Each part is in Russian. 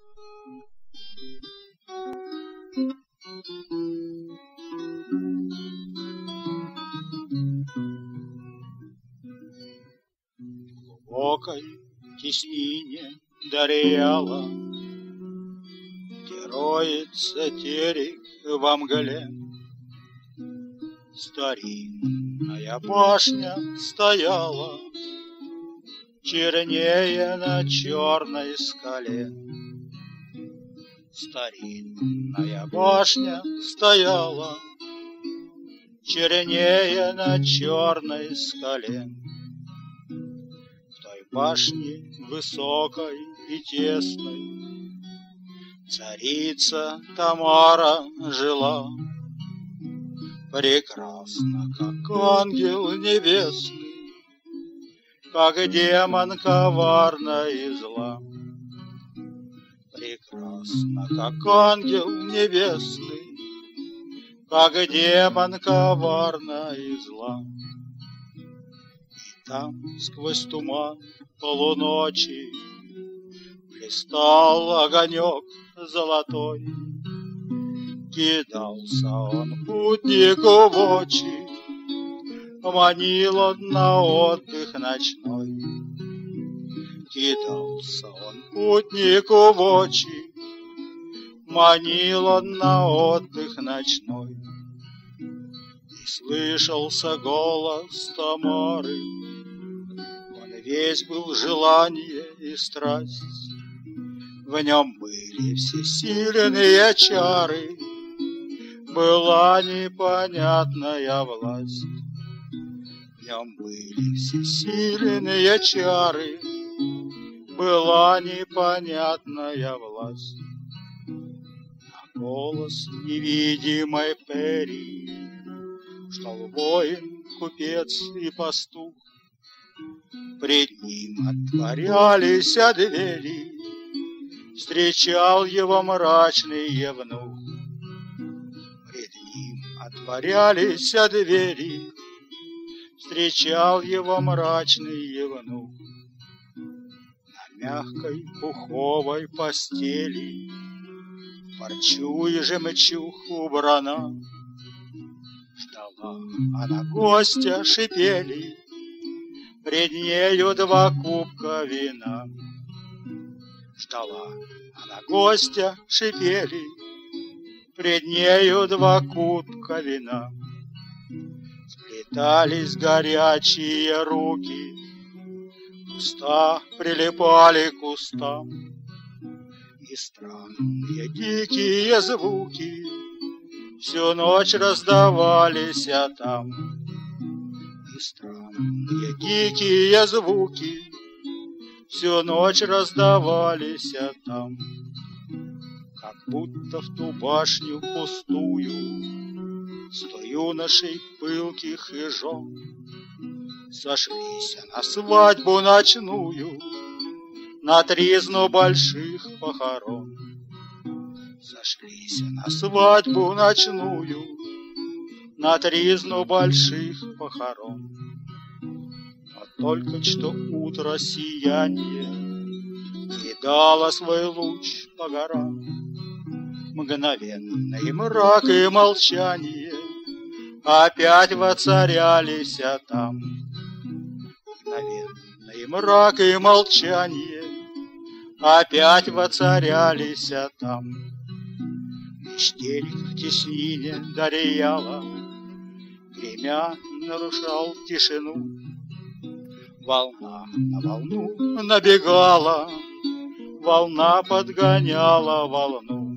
В глубокой теснине Дарьяла, где роется терек во мгле, старинная башня стояла, чернее на черной скале. Старинная башня стояла, чернее на черной скале. В той башне высокой и тесной царица Тамара жила, прекрасно, как ангел небесный, как демон коварна и зла. Прекрасно, как ангел небесный, как демон коварна и зла. И там сквозь туман полуночи блистал огонек золотой. Кидался он путнику в очи, манил он на отдых ночной. Кидался он путнику в очи, манил он на отдых ночной. И слышался голос Тамары, он весь был желание и страсть. В нем были все сильные чары, была непонятная власть. В нем были все сильные чары, была непонятная власть. На голос невидимой Пери шел воин, купец и пастух. Пред ним отворялись двери, встречал его мрачный евнух. Пред ним отворялись двери, встречал его мрачный евнух. На мягкой пуховой постели парчу и жемчуг убрана. Ждала она гостя, шипели пред нею 2 кубка вина. Ждала она гостя, шипели пред нею 2 кубка вина. Сплетались горячие руки, уста прилипали к устам, и странные дикие звуки всю ночь раздавались там. И странные дикие звуки всю ночь раздавались там. Как будто в ту башню пустую 100 юношей пылких и жен сошлись на свадьбу ночную, на тризну больших похорон. Сошлись на свадьбу ночную, на тризну больших похорон. Но только что утро сияние кидало свой луч по горам. Мгновенный мрак и молчание опять воцарялись там. Мгновенный мрак и молчание опять воцарялись там. Лишь терек в теснине Дарьяла, гремя, нарушал тишину. Волна на волну набегала, волна подгоняла волну.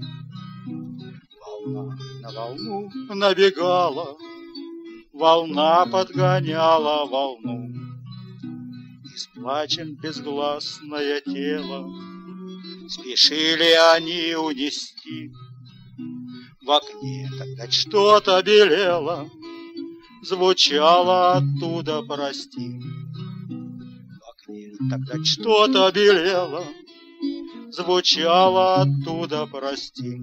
Волна на волну набегала, волна подгоняла волну. И с плачем безгласное тело спешили они унести. В окне тогда что-то белело, звучало оттуда прости. В окне тогда что-то белело, звучало оттуда прости.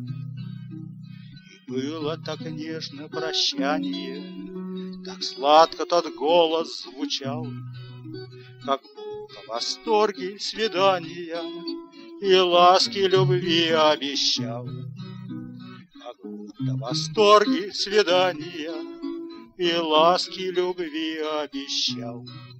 И было так нежно прощание, так сладко тот голос звучал, как будто в восторге свидания и ласки любви обещал. Как будто восторги свидания и ласки любви обещал.